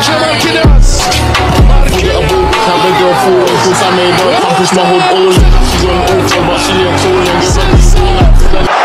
Accomplish my whole goal. She's on over, but she ain't cool.